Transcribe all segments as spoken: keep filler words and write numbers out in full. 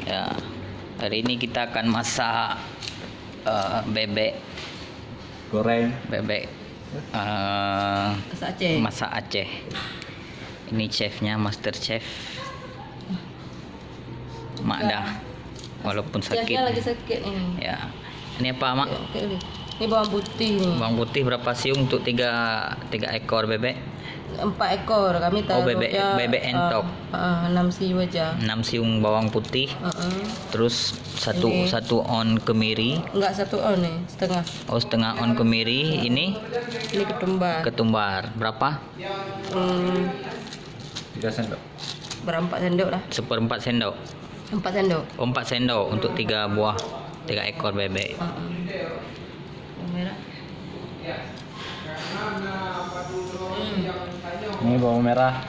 Ya, hari ini kita akan masak uh, bebek goreng, bebek uh, Masak Aceh. masak Aceh. Ini chefnya, master chef Mak dah, walaupun sakit. Chefnya lagi sakit nih. Ya, ini apa Mak? Oke, oke. Ini bawang putih nih. Bawang putih berapa siung untuk tiga tiga ekor bebek? Empat ekor kami Oh, taruh bebek bebek entok. Uh, uh, enam siu aja. enam siung bawang putih. Uh -uh. Terus satu Ini. satu on kemiri. Enggak satu on nih, setengah. Oh, setengah on kemiri. Ini Ini ketumbar. ketumbar. Berapa? Hmm, tiga sendok. berempat sendok lah. Seperempat sendok. Empat sendok. Oh, empat sendok untuk tiga buah, tiga ekor bebek. Uh -uh. Yang merah. Ini bawang merah.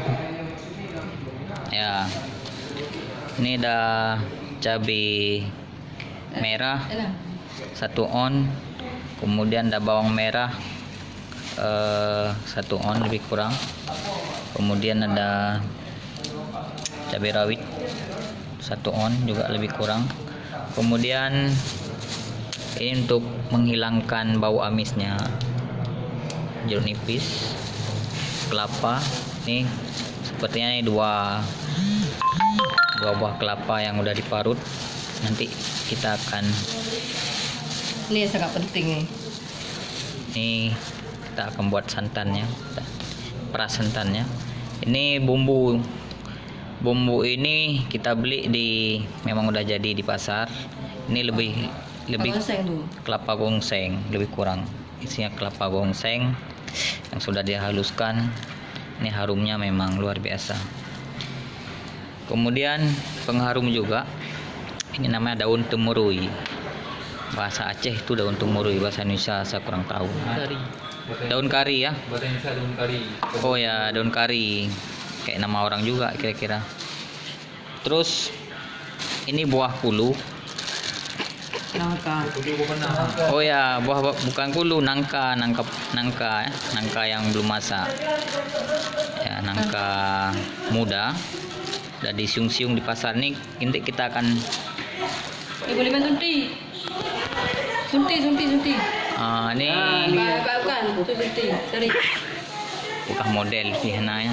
Ya. Ini ada cabai merah Enak. satu on. Kemudian ada bawang merah eh, satu on lebih kurang. Kemudian ada cabai rawit satu on juga lebih kurang. Kemudian ini untuk menghilangkan bau amisnya, jeruk nipis, kelapa. Ini sepertinya ini dua dua buah kelapa yang udah diparut. Nanti kita akan Ini yang sangat penting nih. ini kita akan buat santannya, peras santannya. Ini bumbu bumbu ini kita beli di memang udah jadi di pasar. Ini lebih lebih Gongseng tuh. kelapa gongseng lebih kurang, isinya kelapa gongseng yang sudah dihaluskan. Ini harumnya memang luar biasa. Kemudian pengharum juga, ini namanya daun temurui. Bahasa Aceh itu daun temurui, bahasa Indonesia saya kurang tahu. Kari. Daun kari ya. Bahasa Indonesia daun kari. Oh ya, daun kari, kayak nama orang juga kira-kira. Terus ini buah kulu. Nangka. Oh ya, buah bukan kulu, nangka, nangka, nangka, ya. Nangka yang belum masak. Ya, nangka muda. Udah disiung-siung di pasar nih. Nanti kita akan. Eh, boleh main sunti. Sunti, sunti, sunti. Ah, ini Bukan, bukan. Itu sunti. Sorry. bukan model Fihananya.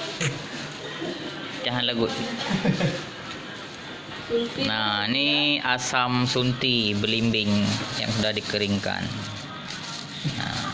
Jangan lagu. Sunti. Nah, ini asam sunti belimbing yang sudah dikeringkan. Nah,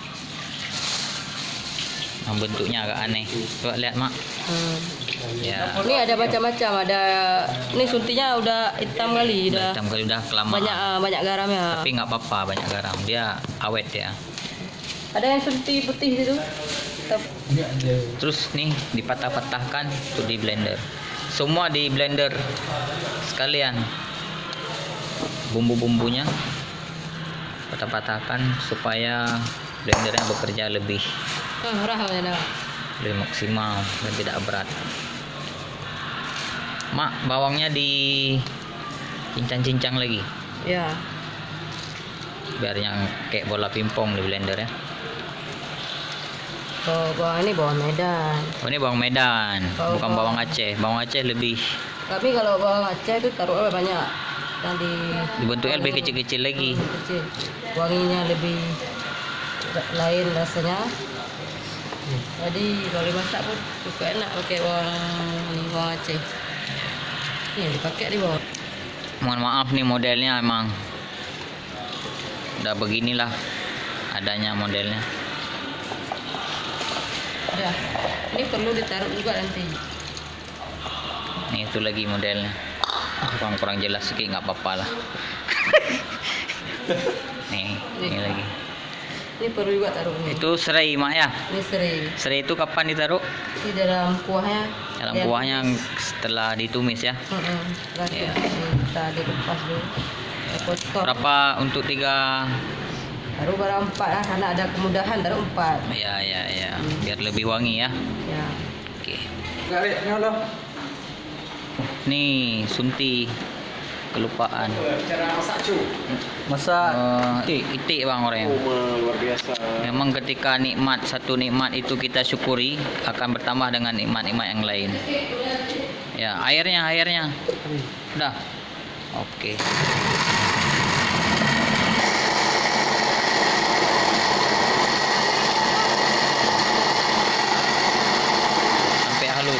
nah, bentuknya agak aneh. Coba lihat Mak. Hmm. Ya, Ini ada macam-macam. Ada. Ini suntinya udah hitam kali. udah Udah hitam kali, udah kelamaan. banyak uh, banyak garamnya. Tapi nggak apa-apa, banyak garam. Dia awet ya. Ada yang sunti putih situ. Tep- Terus nih dipatah-patahkan untuk di blender. Semua di blender sekalian. Bumbu-bumbunya patah-patahkan supaya blendernya bekerja lebih Ah, murah mana? lebih maksimal dan tidak berat. Mak, bawangnya di cincang-cincang lagi Ya. biar yang kayak bola pingpong di blender ya. Oh, bawang ini bawang Medan. Oh, ini bawang Medan, Bawang- bukan bawang Aceh. Bawang Aceh lebih Tapi kalau bawang Aceh itu taruh banyak. Yang di dibentuknya lebih kecil-kecil lagi. Hmm, kecil. Wanginya lebih lain rasanya. Jadi kalau dimasak pun cukup enak pakai bawang ini bawang Aceh. Ini yang dipakai di bawah. Mohon maaf nih modelnya emang udah beginilah adanya modelnya. Ya. Ini perlu ditaruh juga nanti. Nih itu lagi modelnya. Kurang kurang jelas sedikit, nggak apa-apa lah. nih, ini lagi. Ini perlu juga taruh ini. Itu serai Mak ya. Ini serai. Serai itu kapan ditaruh? Di dalam kuahnya. Dalam Dia kuahnya tumis. setelah ditumis ya. Mm-mm. Berarti Ya. kita dilepas dulu. Kita potong. Berapa untuk tiga? Taruh barang empat lah karena ada kemudahan taruh empat. Ya ya ya, biar lebih wangi ya. Ya. Oke. Kari, nyala. Nih sunti kelupaan. Cara masak cu. Masak. Eh, itik bang orangnya. Oh, luar biasa. Memang ketika nikmat satu nikmat itu kita syukuri, akan bertambah dengan nikmat-nikmat yang lain. Ya, airnya, airnya. Dah. Oke. Sampai halus.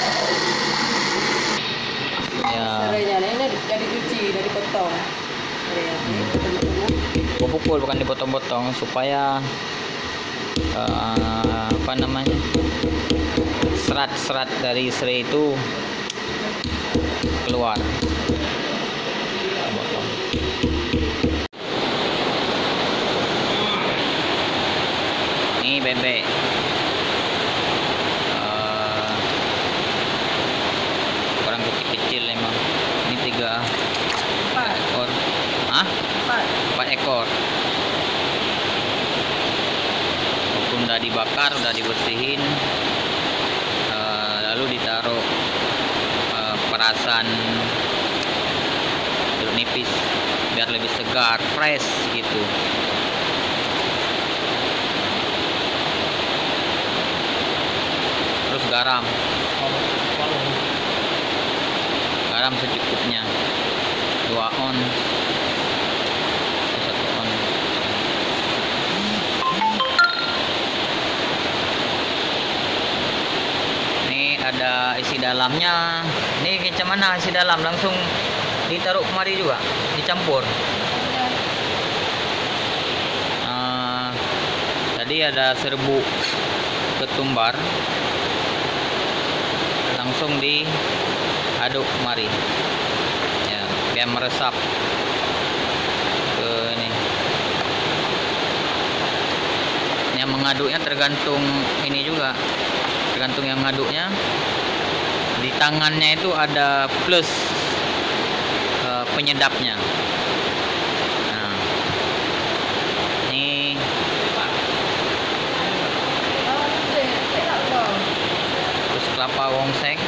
Ya. Caranya ini dari cuci, dari potong. Ini potong-potong. Gua pukul bukan dipotong-potong supaya uh, apa namanya? Serat-serat dari serai itu keluar. Kita potong. Ini bebek. Uh, Kurang kecil-kecil emang. Ini tiga Empat. ekor. Hah? Empat. Empat ekor. Walaupun udah dibakar, udah dibersihin, uh, lalu ditaruh uh, perasan jeruk nipis biar lebih segar, fresh gitu. Terus garam, garam secukupnya, dua on. Ada isi dalamnya. Ini macam mana isi dalam? Langsung ditaruh kemari juga, dicampur. Uh, tadi ada serbuk ketumbar, langsung diaduk kemari, ya, biar meresap ke ini. Yang mengaduknya tergantung ini juga. Tergantung yang ngaduknya. Di tangannya itu ada plus uh, penyedapnya. Nah, ini terus kelapa wongseng.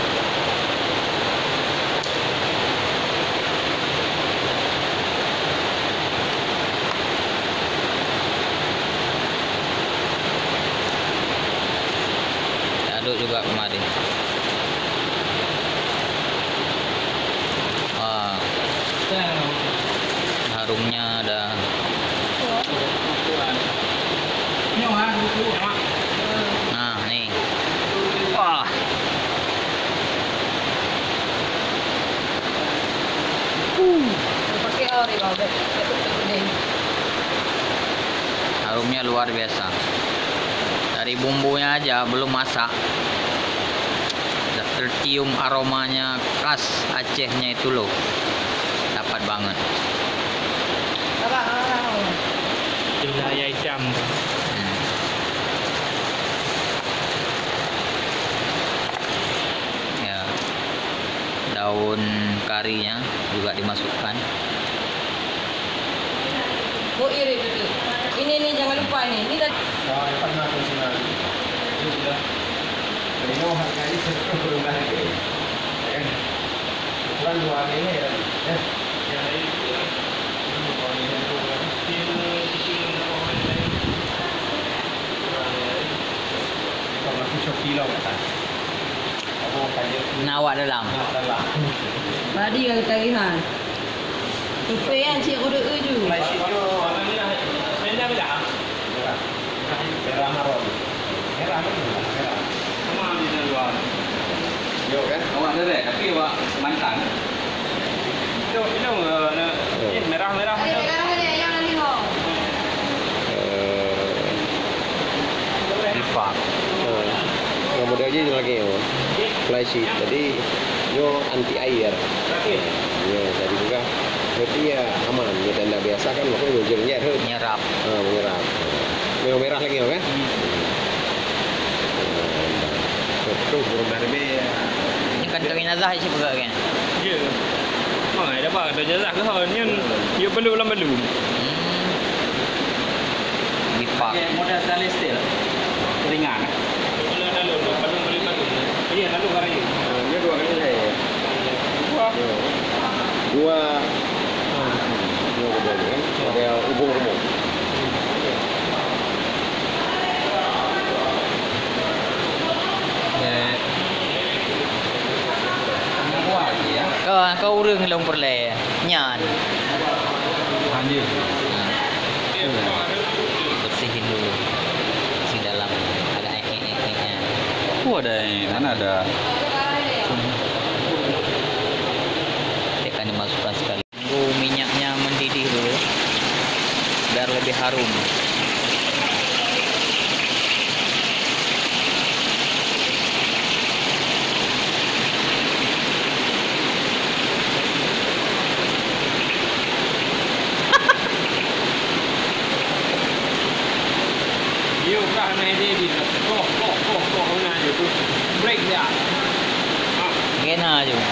Aduk juga kemarin. Wah, harumnya ada. Nah, nih. Wah. Pakai ori babet. Harumnya luar biasa. Dari bumbunya aja belum masak, udah tercium aromanya khas Acehnya itu loh, dapat banget. Wilayah hitam. Hmm. Ya, daun karinya juga dimasukkan. Bu iri dulu. Ini nih jangan lupa nih. Ini tadi. Oh, yang pernah aku senang. Ini sudah. Ini oh harganya sudah belum lagi. Ya kan? Ukuran dua ini ya. Ya. Yang lain itu kan. Ini ukuran ini itu kan. Kecil kecil kalau tujuh kilo kan. Aku kayak Nawak dalam. dalam. Tadi kali tagihan. Tupai yang cik kudu uju. Flash itu beda beda. Merah marun. Merah itu merah. Sama di luar. Yo kan? Awak derek, tapi awak mantan. Itu itu ini merah merah. Ada sekarang ada yang nanti ho. Rifak. Yang modelnya ini lagi yo, fly sheet. Jadi yo anti air. Terakhir. Ya, jadi juga berarti ya aman. Ya tanda biasa kan makanya bojongnya tuh Nyerap. ah, menyerap. Merah merah lagi yo kan? Tuh burung darbe. Ini kan kami nazah sih pegak kan. Ya. Mana ada apa? Ada jazah ke hanya dia perlu dalam belum. Hmm. Rifak. Model stainless steel. Ringan. Kalau ada lu perlu beli batu. Iya, lalu kali. Ini dua kali saya. Dua. Dua. Dua model kan? Model ubung-ubung. Kau, kau urang long perle nyan. Anjir. Bersihin dulu si dalam ada ee-nya. Oh, ada mana ada? Tekan dimasukkan sekali. Tunggu minyaknya mendidih dulu biar lebih harum. Nhiều cái này đi là có có có có cái này thì break ra. Gena aja.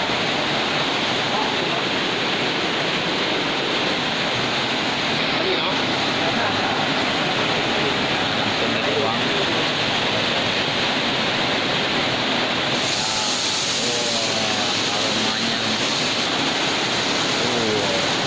Ini no. Langsung dituang. Oh, aromanya. Oh.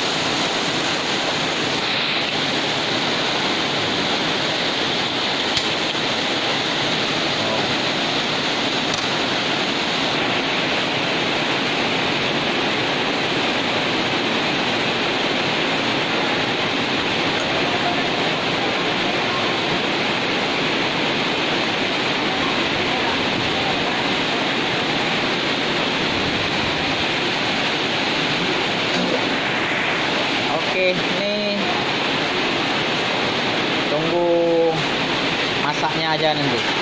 Oke, ini tunggu masaknya aja nanti.